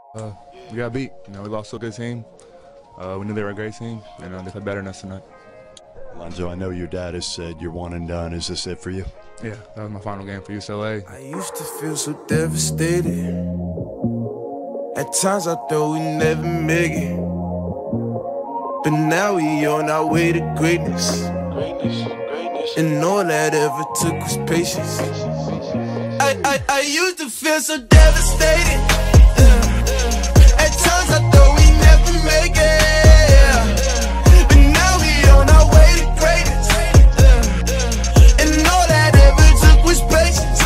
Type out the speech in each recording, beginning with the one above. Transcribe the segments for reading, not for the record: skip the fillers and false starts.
We got beat. We lost to a good team. We knew they were a great team, and they played better than us tonight. Lonzo, I know your dad has said you're one and done. Is this it for you? Yeah, that was my final game for UCLA. I used to feel so devastated. At times I thought we never make it, but now we on our way to greatness. And all that ever took was patience. I used to feel so devastated. At times I thought we never make it, but now we on our way to greatness. And all that ever took was patience.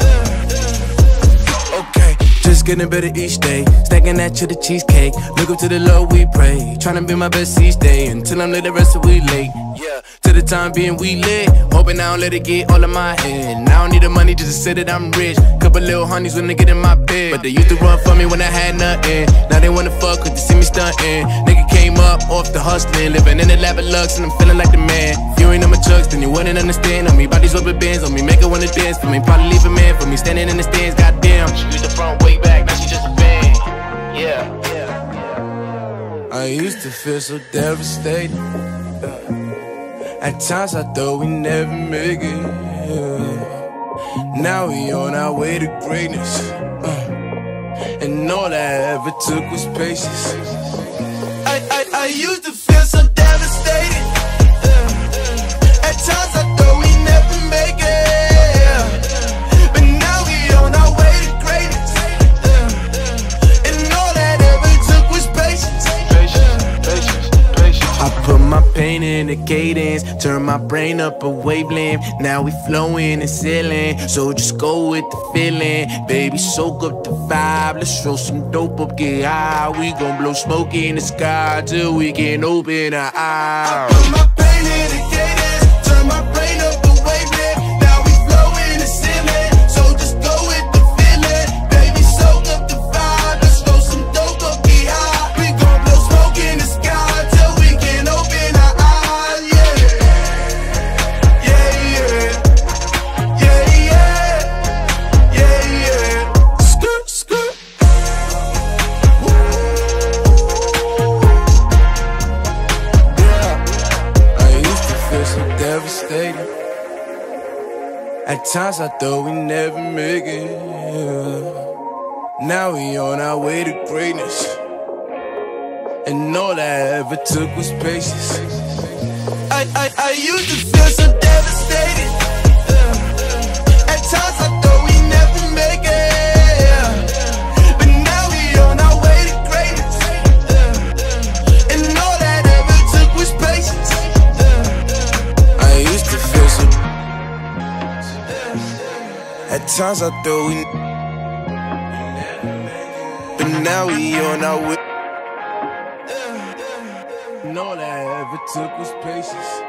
Okay, just getting better each day. Stacking that to the cheesecake. Look up to the Lord we pray. Trying to be my best each day until I'm late, the rest of we late. Yeah, to the time being we lit. Hoping I don't let it get all of my head. I don't need the money just to say that I'm rich. Couple little honeys when they get in my bed, but they used to run for me when I had nothing. Now they wanna fuck cause they see me stunting. Nigga came up off the hustling, living in the lap of lux and I'm feeling like the man. If you ain't on my chucks, then you wouldn't understand. On me, bodies rubber bands, on me, make her wanna dance for me. Probably leave a man for me, standing in the stands, goddamn. She used the front way back, now she just a band. Yeah. I used to feel so devastated. At times I thought we never make it. Now we on our way to greatness. And all I ever took was patience. I used to feel so devastated. At times I thought we never make it, but now we on our way to greatness. And all that ever took was patience. I put my pain in the cadence, turn my brain up a wavelength. Now we flowing and sailing, so just go with the feeling. Baby, soak up the vibe, let's throw some dope up, get high. We gon' blow smoke in the sky till we can open our eyes. I put my pain in the cadence, turn my brain up a wavelength. Now we flowing and sailing, so just go with the feeling. Baby, soak up the vibe, let's throw some dope up, get high. We gon' blow smoke in the sky till we can open our eyes. Devastated. At times I thought we never make it. Now we on our way to greatness. And all I ever took was patience. I used to feel so devastated. At times I thought we never make it, but now we on our way to greatness. And all that ever took was patience. I used to feel so. At times I thought we, but now we on our way. And all I ever took was patience.